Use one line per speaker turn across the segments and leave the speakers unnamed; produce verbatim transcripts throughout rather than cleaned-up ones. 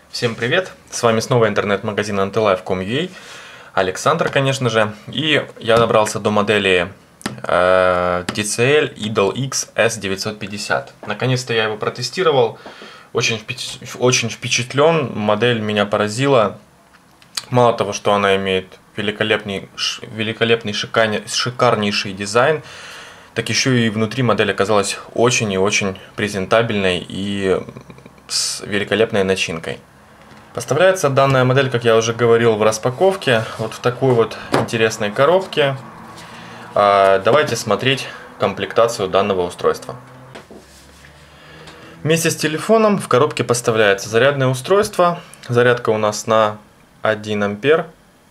Всем привет! С вами снова интернет-магазин антилайф точка ком точка ю а, Александр, конечно же. И я добрался до модели э, ти си эл Idol X эс девятьсот пятьдесят. Наконец-то я его протестировал. Очень, очень впечатлен. Модель меня поразила. Мало того, что она имеет великолепный, великолепный шикарнейший дизайн, так еще и внутри модель оказалась очень и очень презентабельной и с великолепной начинкой. Поставляется данная модель, как я уже говорил, в распаковке, вот в такой вот интересной коробке. Давайте смотреть комплектацию данного устройства. Вместе с телефоном в коробке поставляется зарядное устройство. Зарядка у нас на один ампер.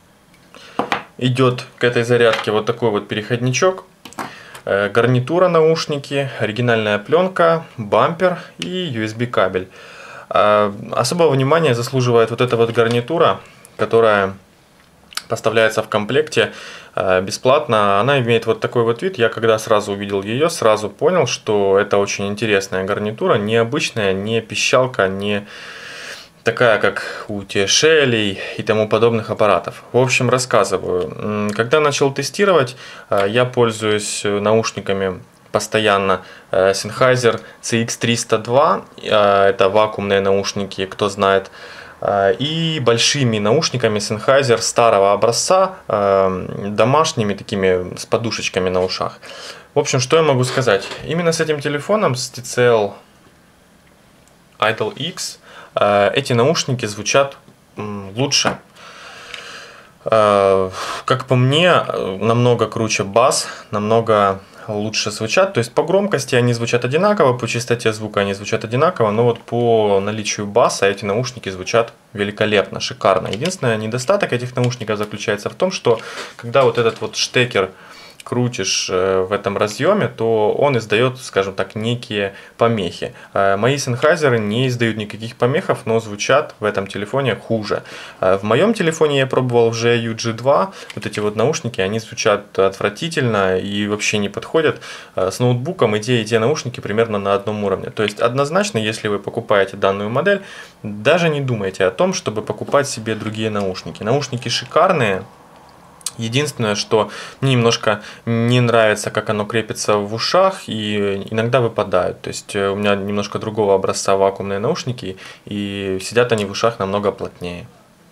Идет к этой зарядке вот такой вот переходничок. Гарнитура, наушники, оригинальная пленка, бампер и ю эс би кабель. Особого внимания заслуживает вот эта вот гарнитура, которая поставляется в комплекте бесплатно. Она имеет вот такой вот вид. Я когда сразу увидел ее, сразу понял, что это очень интересная гарнитура. Необычная, не пищалка, не такая, как у ти эш эл и тому подобных аппаратов. В общем, рассказываю. Когда начал тестировать, я пользуюсь наушниками постоянно Sennheiser си икс триста два, это вакуумные наушники, кто знает, и большими наушниками Sennheiser старого образца, домашними такими с подушечками на ушах. В общем, что я могу сказать? Именно с этим телефоном, с ти си эл Idol X, эти наушники звучат лучше. Как по мне, намного круче бас, намного лучше звучат. То есть по громкости они звучат одинаково, по частоте звука они звучат одинаково, но вот по наличию баса эти наушники звучат великолепно, шикарно. Единственный недостаток этих наушников заключается в том, что когда вот этот вот штекер крутишь в этом разъеме, то он издает, скажем так, некие помехи. Мои Sennheiser не издают никаких помехов, но звучат в этом телефоне хуже. В моем телефоне я пробовал уже ю джи два, вот эти вот наушники, они звучат отвратительно и вообще не подходят. С ноутбуком и те, и те наушники примерно на одном уровне. То есть однозначно, если вы покупаете данную модель, даже не думайте о том, чтобы покупать себе другие наушники. Наушники шикарные. Единственное, что мне немножко не нравится, как оно крепится в ушах и иногда выпадают. То есть у меня немножко другого образца вакуумные наушники, и сидят они в ушах намного плотнее.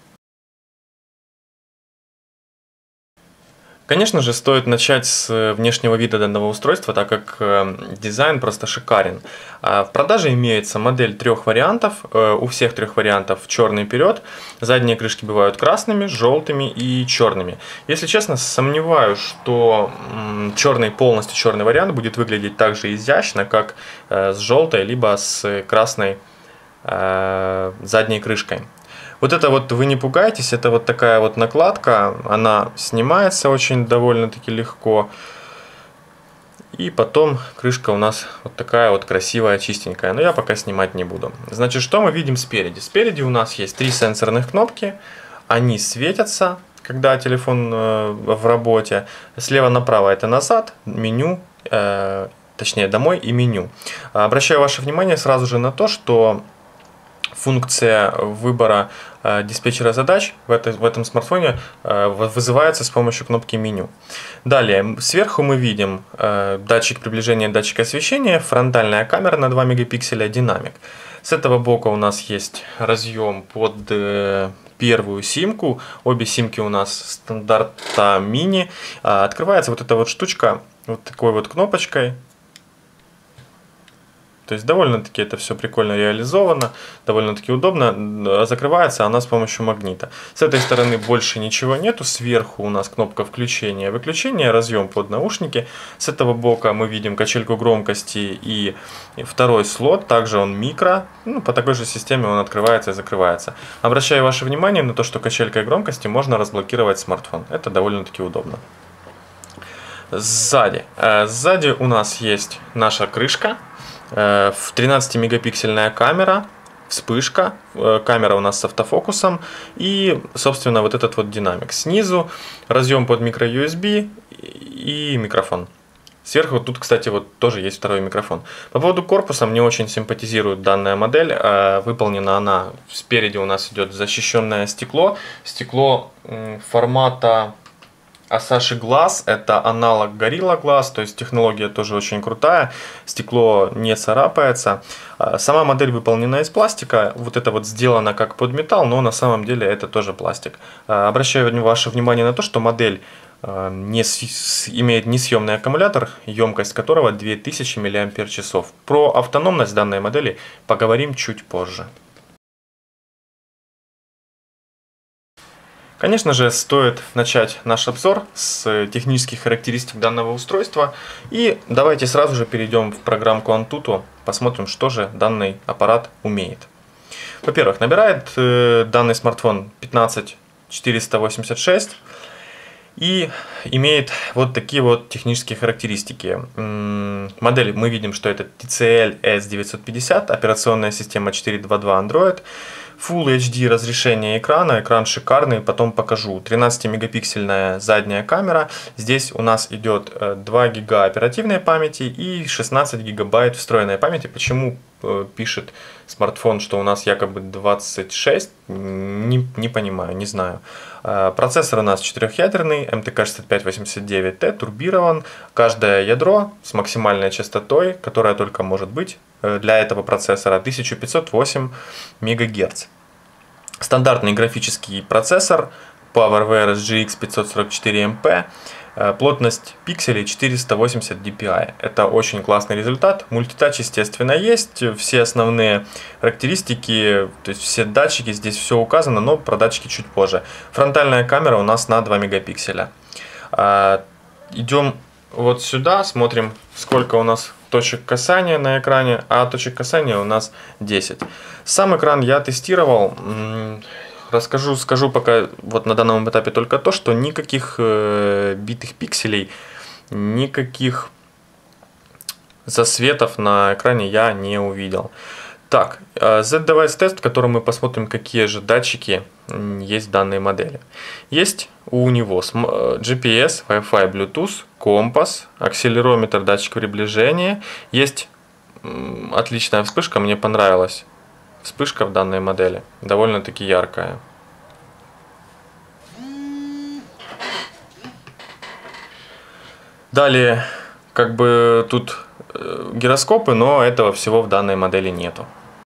Конечно же, стоит начать с внешнего вида данного устройства, так как дизайн просто шикарен. В продаже имеется модель трех вариантов. У всех трех вариантов черный вперед. Задние крышки бывают красными, желтыми и черными. Если честно, сомневаюсь, что черный, полностью черный вариант будет выглядеть так же изящно, как с желтой, либо с красной задней крышкой. Вот это вот, вы не пугайтесь, это вот такая вот накладка, она снимается очень довольно-таки легко. И потом крышка у нас вот такая вот красивая, чистенькая, но я пока снимать не буду. Значит, что мы видим спереди? Спереди у нас есть три сенсорных кнопки, они светятся, когда телефон э, в работе. Слева направо это назад, меню, э, точнее домой и меню. Обращаю ваше внимание сразу же на то, что функция выбора э, диспетчера задач в, это, в этом смартфоне э, вызывается с помощью кнопки меню. Далее, сверху мы видим э, датчик приближения, датчик освещения, фронтальная камера на два мегапикселя, динамик. С этого бока у нас есть разъем под э, первую симку. Обе симки у нас стандарта мини. Э, открывается вот эта вот штучка вот такой вот кнопочкой. То есть довольно-таки это все прикольно реализовано, довольно-таки удобно. Закрывается она с помощью магнита. С этой стороны больше ничего нету. Сверху у нас кнопка включения, выключения, разъем под наушники. С этого бока мы видим качельку громкости и второй слот. Также он микро. Ну, по такой же системе он открывается и закрывается. Обращаю ваше внимание на то, что качелькой громкости можно разблокировать смартфон. Это довольно-таки удобно. Сзади. Сзади у нас есть наша крышка. В тринадцатимегапиксельная камера, вспышка, камера у нас с автофокусом и, собственно, вот этот вот динамик. Снизу разъем под микро ю эс би и микрофон. Сверху тут, кстати, вот тоже есть второй микрофон. По поводу корпуса мне очень симпатизирует данная модель. Выполнена она, спереди у нас идет защищенное стекло. Стекло формата Asahi Glass, это аналог Gorilla Glass, то есть технология тоже очень крутая, стекло не царапается. Сама модель выполнена из пластика, вот это вот сделано как под металл, но на самом деле это тоже пластик. Обращаю ваше внимание на то, что модель не с, имеет несъемный аккумулятор, емкость которого две тысячи миллиампер-часов. Про автономность данной модели поговорим чуть позже. Конечно же, стоит начать наш обзор с технических характеристик данного устройства. И давайте сразу же перейдем в программку Antutu, посмотрим, что же данный аппарат умеет. Во-первых, набирает э, данный смартфон пятнадцать четыреста восемьдесят шесть и имеет вот такие вот технические характеристики. М-м, модель мы видим, что это ти си эл эс девятьсот пятьдесят, операционная система четыре точка два точка два Android. Full эйч ди разрешение экрана, экран шикарный, потом покажу. тринадцатимегапиксельная задняя камера. Здесь у нас идет два гига оперативной памяти и шестнадцать гигабайт встроенной памяти. Почему пишет смартфон, что у нас якобы двадцать шесть? Не, не понимаю, не знаю. Процессор у нас четырехъядерный, эм тэ ка шестьдесят пять восемьдесят девять тэ, турбирован. Каждое ядро с максимальной частотой, которая только может быть для этого процессора, тысяча пятьсот восемь мегагерц. Стандартный графический процессор PowerVR эс джи икс пятьсот сорок четыре эм пи, плотность пикселей четыреста восемьдесят ди пи ай. Это очень классный результат. Мультитач, естественно, есть. Все основные характеристики, то есть все датчики, здесь все указано, но про датчики чуть позже. Фронтальная камера у нас на два мегапикселя. Идем вот сюда, смотрим, сколько у нас точек касания на экране, а точек касания у нас десять. Сам экран я тестировал. Расскажу, скажу пока вот на данном этапе только то, что никаких э, битых пикселей, никаких засветов на экране я не увидел. Так, Z-Device тест, в котором мы посмотрим, какие же датчики есть в данной модели. Есть у него джи пи эс, Wi-Fi, Bluetooth, компас, акселерометр, датчик приближения. Есть отличная вспышка, мне понравилась вспышка в данной модели, довольно-таки яркая. Далее, как бы тут гироскопы, но этого всего в данной модели нету.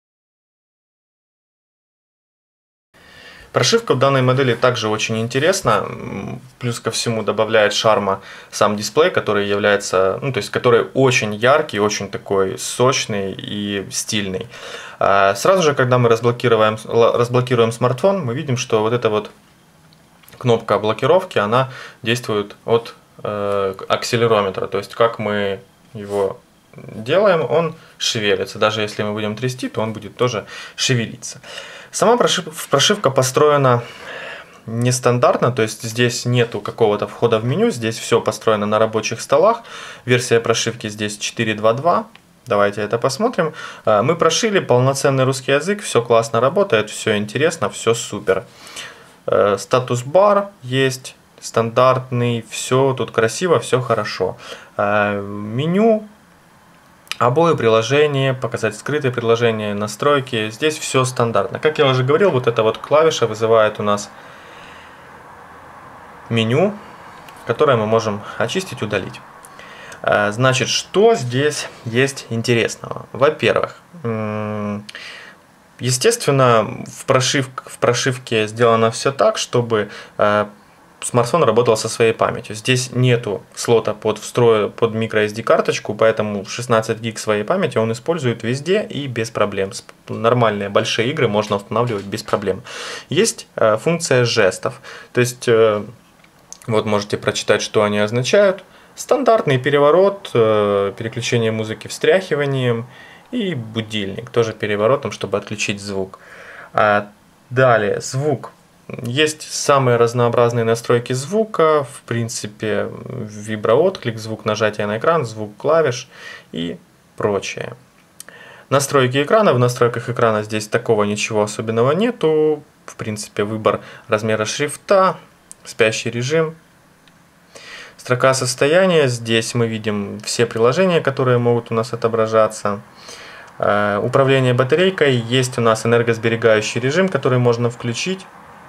Прошивка в данной модели также очень интересна, плюс ко всему добавляет шарма сам дисплей, который является, ну, то есть, который очень яркий, очень такой сочный и стильный. Сразу же, когда мы разблокируем, разблокируем смартфон, мы видим, что вот эта вот кнопка блокировки, она действует от э, акселерометра, то есть, как мы его делаем, он шевелится. Даже если мы будем трясти, то он будет тоже шевелиться. Сама прошивка построена нестандартно, то есть здесь нету какого-то входа в меню, здесь все построено на рабочих столах. Версия прошивки здесь четыре точка два точка два. Давайте это посмотрим. Мы прошили полноценный русский язык, все классно работает, все интересно, все супер. Статус-бар есть стандартный, все тут красиво, все хорошо. Меню. Обои приложения, показать скрытые приложения, настройки. Здесь все стандартно. Как я уже говорил, вот эта вот клавиша вызывает у нас меню, которое мы можем очистить, удалить. Значит, что здесь есть интересного? Во-первых, естественно, в прошивке, в прошивке сделано все так, чтобы смартфон работал со своей памятью. Здесь нету слота под встроен под microSD карточку, поэтому шестнадцать гиг своей памяти он использует везде и без проблем. Нормальные большие игры можно устанавливать без проблем. Есть э, функция жестов, то есть э, вот можете прочитать, что они означают. Стандартный переворот, э, переключение музыки встряхиванием и будильник тоже переворотом, чтобы отключить звук. А далее звук. Есть самые разнообразные настройки звука, в принципе, виброотклик, звук нажатия на экран, звук клавиш и прочее. Настройки экрана. В настройках экрана здесь такого ничего особенного нету. В принципе, выбор размера шрифта, спящий режим. Строка состояния. Здесь мы видим все приложения, которые могут у нас отображаться. Управление батарейкой. Есть у нас энергосберегающий режим, который можно включить.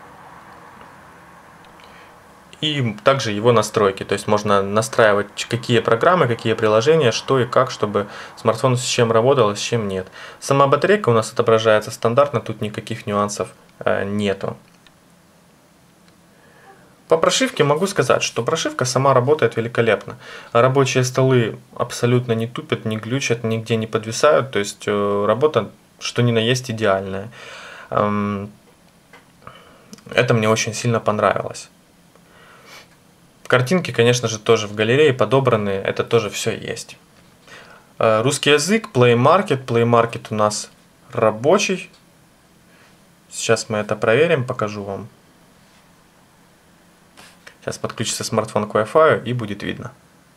И также его настройки. То есть можно настраивать, какие программы, какие приложения, что и как, чтобы смартфон с чем работал, а с чем нет. Сама батарейка у нас отображается стандартно, тут никаких нюансов нету. По прошивке могу сказать, что прошивка сама работает великолепно. Рабочие столы абсолютно не тупят, не глючат, нигде не подвисают. То есть работа, что ни на есть, идеальная. Это мне очень сильно понравилось. Картинки, конечно же, тоже в галерее подобраны. Это тоже все есть. Русский язык, Play Market. Play Market у нас рабочий. Сейчас мы это проверим, покажу вам. Сейчас подключится смартфон к Wi-Fi и будет видно.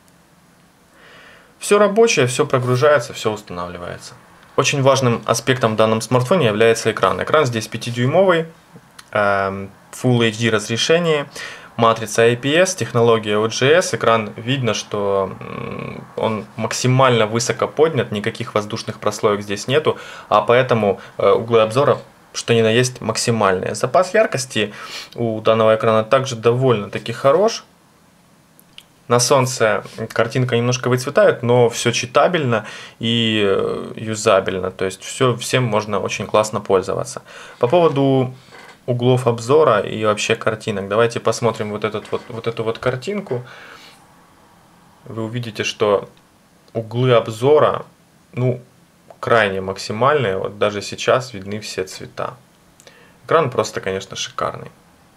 Все рабочее, все прогружается, все устанавливается. Очень важным аспектом в данном смартфоне является экран. Экран здесь пятидюймовый, Full эйч ди разрешение, матрица ай пи эс, технология о джи эс. Экран видно, что он максимально высоко поднят, никаких воздушных прослоек здесь нету, а поэтому углы обзора что ни на есть максимальные. Запас яркости у данного экрана также довольно-таки хорош. На солнце картинка немножко выцветает, но все читабельно и юзабельно. То есть все, всем можно очень классно пользоваться. По поводу углов обзора и вообще картинок. Давайте посмотрим вот, этот вот, вот эту вот картинку. Вы увидите, что углы обзора, ну, крайне максимальные, вот даже сейчас видны все цвета. Экран просто, конечно, шикарный.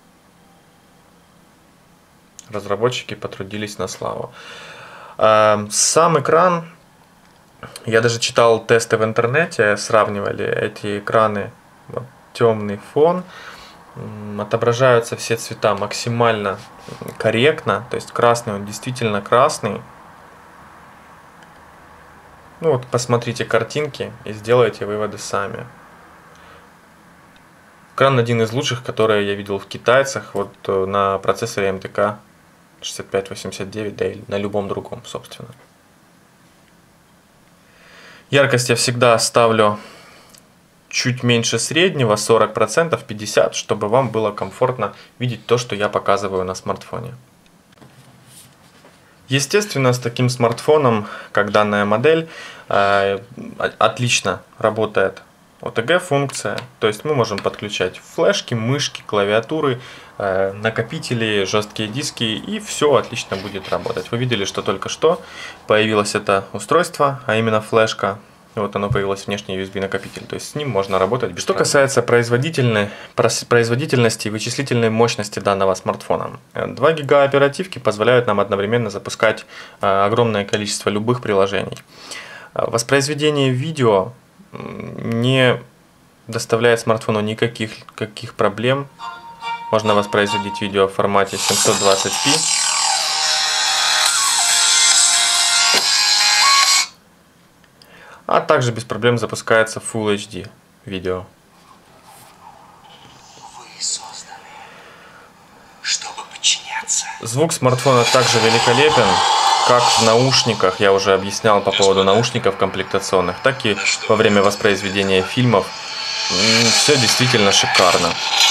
Разработчики потрудились на славу. Сам экран, я даже читал тесты в интернете, сравнивали эти экраны, вот, темный фон, отображаются все цвета максимально корректно, то есть красный, он действительно красный. Ну вот посмотрите картинки и сделайте выводы сами. Экран один из лучших, которые я видел в китайцах, вот на процессоре эм тэ ка шестьдесят пять восемьдесят девять, да и на любом другом, собственно. Яркость я всегда ставлю чуть меньше среднего, сорок процентов, пятьдесят процентов, чтобы вам было комфортно видеть то, что я показываю на смартфоне. Естественно, с таким смартфоном, как данная модель, отлично работает о тэ гэ-функция. То есть мы можем подключать флешки, мышки, клавиатуры, накопители, жесткие диски, и все отлично будет работать. Вы видели, что только что появилось это устройство, а именно флешка. Вот оно появилось, внешний ю эс би-накопитель, то есть с ним можно работать без Что проблем. Касается производительности и вычислительной мощности данного смартфона. два гига оперативки позволяют нам одновременно запускать огромное количество любых приложений. Воспроизведение видео не доставляет смартфону никаких каких проблем. Можно воспроизводить видео в формате семьсот двадцать пи. А также без проблем запускается Full эйч ди видео.
Вы созданы, чтобы подчиняться.
Звук смартфона также великолепен, как в наушниках, я уже объяснял по поводу наушников комплектационных, так и во время воспроизведения фильмов. Все действительно шикарно.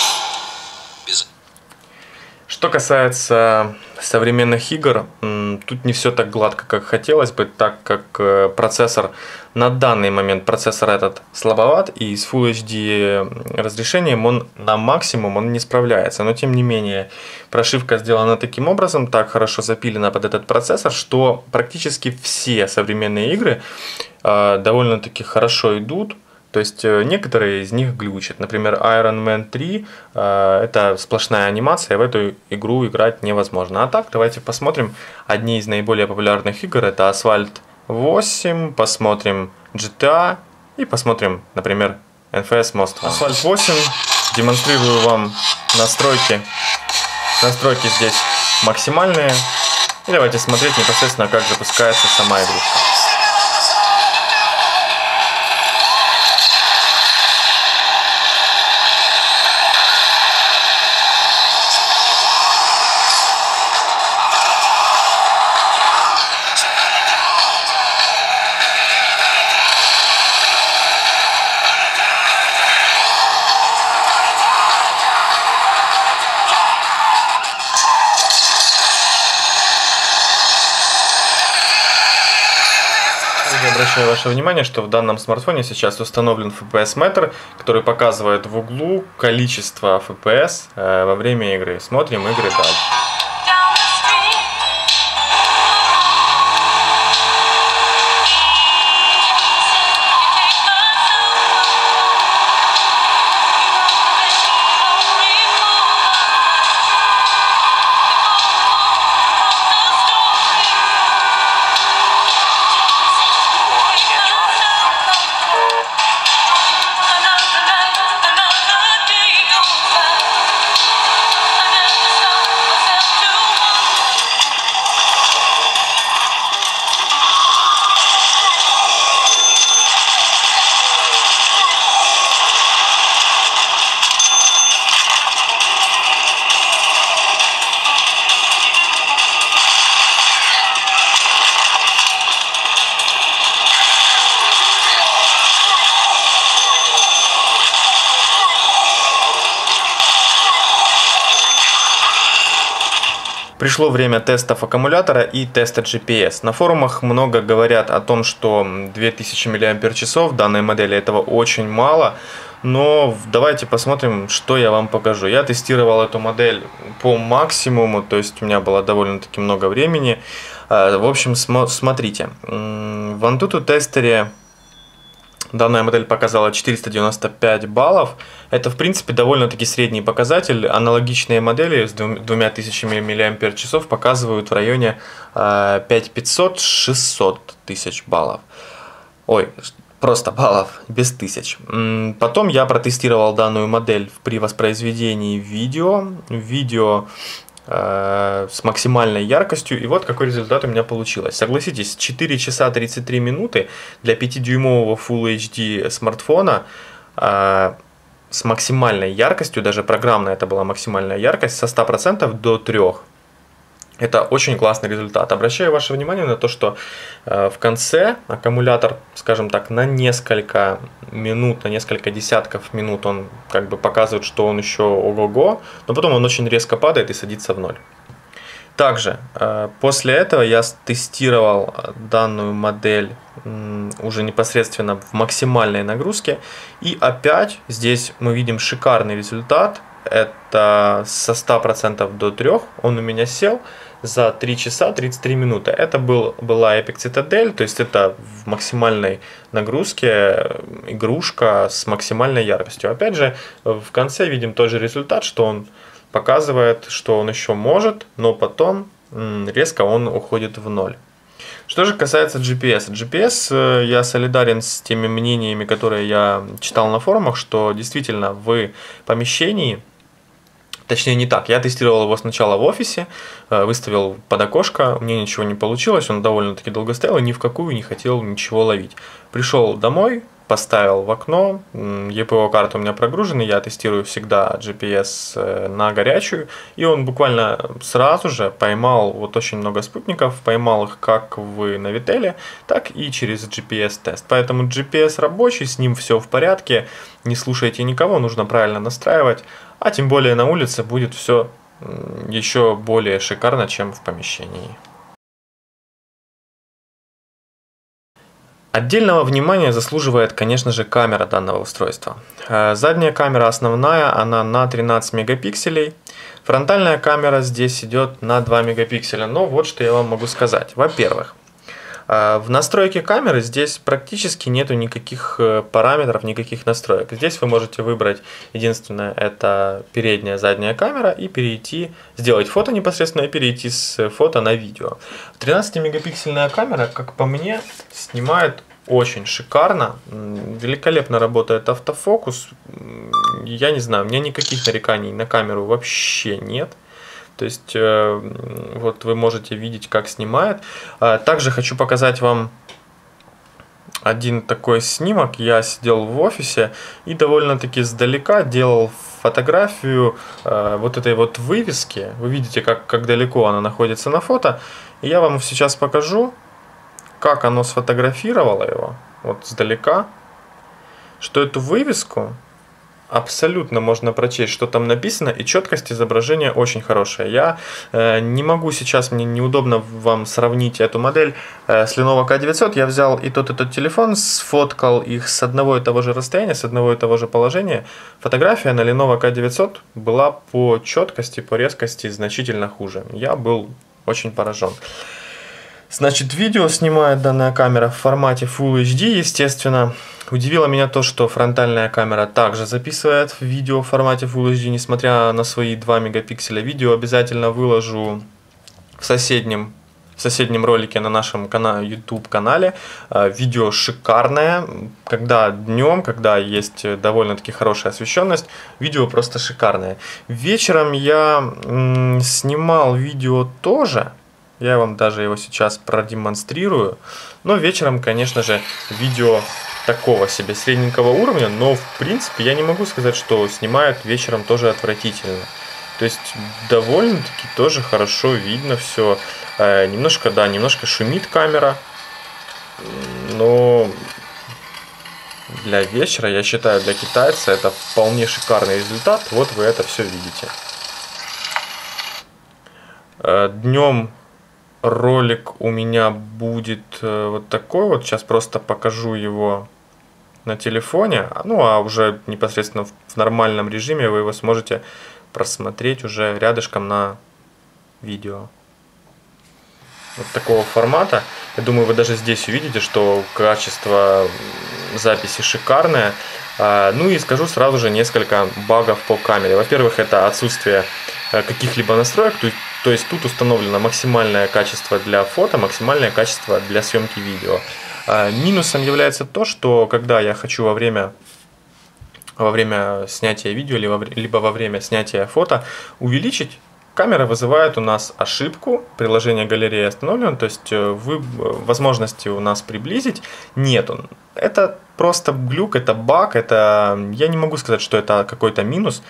Что касается современных игр, тут не все так гладко, как хотелось бы, так как процессор на данный момент процессор этот слабоват, и с Full эйч ди разрешением он на максимум он не справляется. Но тем не менее прошивка сделана таким образом, так хорошо запилена под этот процессор, что практически все современные игры э, довольно-таки хорошо идут. То есть некоторые из них глючат. Например, Iron Man три э, это сплошная анимация, в эту игру играть невозможно. А так, давайте посмотрим. Одни из наиболее популярных игр это Асфальт восемь, посмотрим джи ти эй и посмотрим, например, эн эф эс Most Wanted. Асфальт восемь, демонстрирую вам настройки. Настройки здесь максимальные. И давайте смотреть непосредственно, как запускается сама игрушка. обращаю ваше внимание, что в данном смартфоне сейчас установлен эф пи эс-метр, который показывает в углу количество эф пи эс во время игры. Смотрим игры дальше. Пришло время тестов аккумулятора и теста джи пи эс. На форумах много говорят о том, что две тысячи миллиампер-часов данной модели этого очень мало. Но давайте посмотрим, что я вам покажу. Я тестировал эту модель по максимуму, то есть у меня было довольно-таки много времени. В общем, смотрите, в Antutu тестере данная модель показала четыреста девяносто пять баллов. Это, в принципе, довольно-таки средний показатель. Аналогичные модели с двумя тысячами миллиампер-часов показывают в районе пять тысяч пятьсот — шестьсот тысяч баллов. Ой, просто баллов, без тысяч. Потом я протестировал данную модель при воспроизведении видео. Видео с максимальной яркостью, и вот какой результат у меня получилось. Согласитесь, четыре часа тридцать три минуты для пятидюймового Full эйч ди смартфона э, с максимальной яркостью, даже программная это была максимальная яркость, со ста процентов до трёх. Это очень классный результат. Обращаю ваше внимание на то, что э, в конце аккумулятор, скажем так, на несколько минут, на несколько десятков минут он как бы показывает, что он еще ого-го, но потом он очень резко падает и садится в ноль. Также э, после этого я тестировал данную модель э, уже непосредственно в максимальной нагрузке. И опять здесь мы видим шикарный результат. Это со ста процентов до трёх он у меня сел за три часа тридцать три минуты. Это был, была Epic Citadel, то есть это в максимальной нагрузке игрушка с максимальной яркостью. Опять же, в конце видим тот же результат, что он показывает, что он еще может, но потом резко он уходит в ноль. Что же касается джи пи эс. джи пи эс, я солидарен с теми мнениями, которые я читал на форумах, что действительно в помещении, точнее не так, я тестировал его сначала в офисе, выставил под окошко, мне ничего не получилось, он довольно-таки долго стоял и ни в какую не хотел ничего ловить. Пришел домой, поставил в окно, и пи о-карта у меня прогружена, я тестирую всегда джи пи эс на горячую, и он буквально сразу же поймал вот очень много спутников, поймал их как в Навителе, так и через джи пи эс-тест. Поэтому джи пи эс рабочий, с ним все в порядке, не слушайте никого, нужно правильно настраивать, а тем более на улице будет все еще более шикарно, чем в помещении. Отдельного внимания заслуживает, конечно же, камера данного устройства. Задняя камера основная, она на тринадцать мегапикселей. Фронтальная камера здесь идет на два мегапикселя. Но вот что я вам могу сказать. Во-первых, в настройке камеры здесь практически нету никаких параметров, никаких настроек. Здесь вы можете выбрать, единственное, это передняя, задняя камера и перейти, сделать фото непосредственно и перейти с фото на видео. тринадцатимегапиксельная камера, как по мне, снимает очень шикарно, великолепно работает автофокус. Я не знаю, у меня никаких нареканий на камеру вообще нет. То есть, вот вы можете видеть, как снимает. Также хочу показать вам один такой снимок. Я сидел в офисе и довольно-таки сдалека делал фотографию вот этой вот вывески. Вы видите, как, как далеко она находится на фото. И я вам сейчас покажу, как оно сфотографировало его, вот сдалека, что эту вывеску абсолютно можно прочесть, что там написано, и четкость изображения очень хорошая. Я э, не могу сейчас, мне неудобно вам сравнить эту модель э, с Lenovo К девятьсот. Я взял и тот, и тот телефон, сфоткал их с одного и того же расстояния, с одного и того же положения. Фотография на Lenovo К девятьсот была по четкости, по резкости значительно хуже. Я был очень поражен. Значит, видео снимает данная камера в формате Full эйч ди, естественно. Удивило меня то, что фронтальная камера также записывает видео в формате Full эйч ди, несмотря на свои два мегапикселя. Видео обязательно выложу в соседнем, в соседнем ролике на нашем канале, YouTube канале. Видео шикарное, когда днем, когда есть довольно-таки хорошая освещенность, видео просто шикарное. Вечером я м, снимал видео тоже. Я вам даже его сейчас продемонстрирую. Но вечером, конечно же, видео такого себе средненького уровня. Но, в принципе, я не могу сказать, что снимает вечером тоже отвратительно. То есть, довольно-таки тоже хорошо видно все. Э, немножко, да, немножко шумит камера. Но для вечера, я считаю, для китайца это вполне шикарный результат. Вот вы это все видите. Э, днем... Ролик у меня будет вот такой вот. Сейчас просто покажу его на телефоне. Ну, а уже непосредственно в нормальном режиме вы его сможете просмотреть уже рядышком на видео. Вот такого формата. Я думаю, вы даже здесь увидите, что качество записи шикарное. Ну и скажу сразу же несколько багов по камере. Во-первых, это отсутствие каких-либо настроек. То есть тут установлено максимальное качество для фото, максимальное качество для съемки видео. Минусом является то, что когда я хочу во время, во время снятия видео либо во время снятия фото увеличить, камера вызывает у нас ошибку, приложение галереи остановлено, то есть вы, возможности у нас приблизить нету. Это просто глюк, это баг, это, я не могу сказать, что это какой-то минус.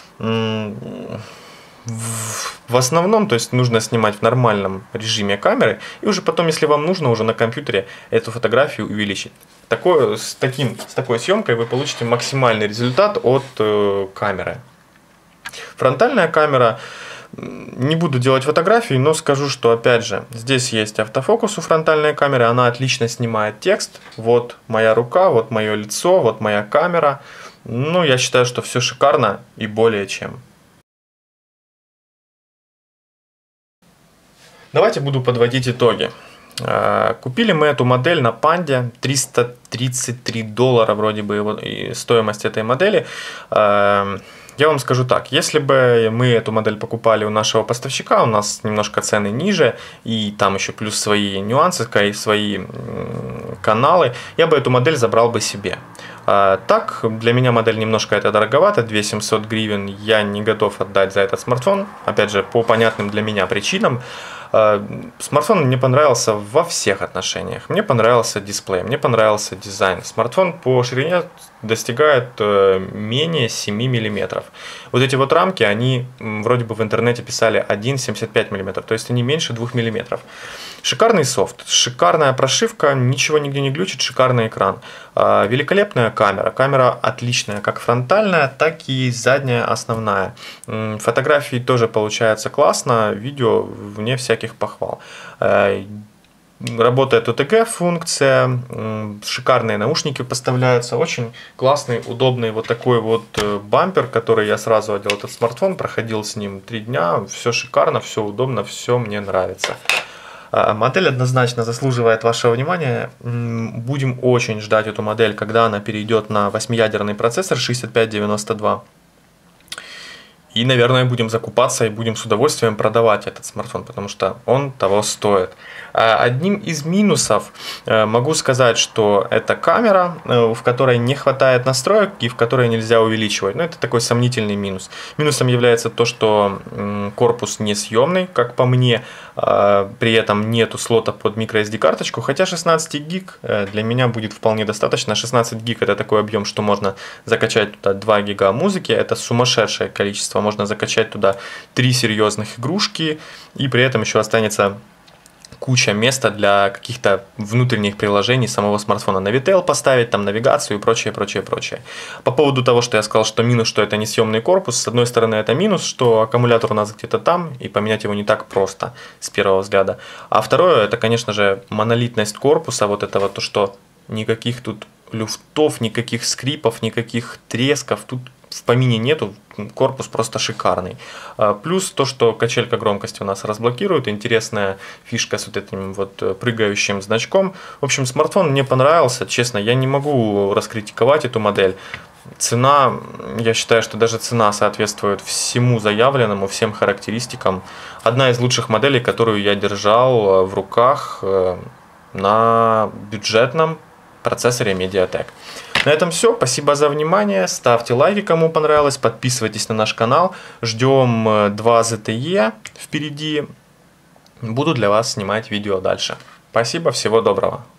В основном, то есть нужно снимать в нормальном режиме камеры, и уже потом, если вам нужно, уже на компьютере эту фотографию увеличить. Такое, с, таким, с такой съемкой вы получите максимальный результат от э, камеры. Фронтальная камера, не буду делать фотографии, но скажу, что опять же, здесь есть автофокус у фронтальной камеры, она отлично снимает текст. Вот моя рука, вот мое лицо, вот моя камера. Ну, я считаю, что все шикарно и более чем. Давайте буду подводить итоги. Купили мы эту модель на Панде, триста тридцать три доллара вроде бы стоимость этой модели. Я вам скажу так, если бы мы эту модель покупали у нашего поставщика, у нас немножко цены ниже, и там еще плюс свои нюансы, свои каналы, я бы эту модель забрал бы себе. Так, для меня модель немножко это дороговато, две тысячи семьсот гривен я не готов отдать за этот смартфон, опять же, по понятным для меня причинам. Смартфон мне понравился во всех отношениях. Мне понравился дисплей, мне понравился дизайн. Смартфон по ширине достигает менее семи миллиметров. Вот эти вот рамки, они вроде бы в интернете писали один целых семьдесят пять сотых миллиметра, то есть они меньше двух миллиметров. Шикарный софт, шикарная прошивка, ничего нигде не глючит, шикарный экран. Великолепная камера, камера отличная, как фронтальная, так и задняя основная. Фотографии тоже получается классно, видео вне всяких похвал. Работает о тэ гэ функция, шикарные наушники поставляются, очень классный, удобный вот такой вот бампер, который я сразу одел этот смартфон, проходил с ним три дня, все шикарно, все удобно, все мне нравится. Модель однозначно заслуживает вашего внимания. Будем очень ждать эту модель, когда она перейдет на восьмиядерный процессор шестьдесят пять девяносто два. И, наверное, будем закупаться и будем с удовольствием продавать этот смартфон, потому что он того стоит. Одним из минусов могу сказать, что это камера, в которой не хватает настроек и в которой нельзя увеличивать. Но это такой сомнительный минус. Минусом является то, что корпус несъемный, как по мне. При этом нету слота под microSD карточку, хотя шестнадцать гиг для меня будет вполне достаточно. шестнадцать гиг это такой объем, что можно закачать туда два гига музыки. Это сумасшедшее количество. Можно закачать туда три серьезных игрушки, и при этом еще останется куча места для каких-то внутренних приложений самого смартфона. Navitel поставить, там навигацию и прочее, прочее, прочее. По поводу того, что я сказал, что минус, что это не съемный корпус, с одной стороны это минус, что аккумулятор у нас где-то там, и поменять его не так просто с первого взгляда. А второе, это, конечно же, монолитность корпуса, вот это вот то, что никаких тут люфтов, никаких скрипов, никаких тресков, тут в помине нету, корпус просто шикарный. Плюс то, что качелька громкости у нас разблокирует, интересная фишка с вот этим вот прыгающим значком. В общем, смартфон мне понравился, честно, я не могу раскритиковать эту модель. Цена, я считаю, что даже цена соответствует всему заявленному, всем характеристикам. Одна из лучших моделей, которую я держал в руках на бюджетном процессоре MediaTek. На этом все. Спасибо за внимание. Ставьте лайки, кому понравилось. Подписывайтесь на наш канал. Ждем два зет те и впереди. Буду для вас снимать видео дальше. Спасибо. Всего доброго.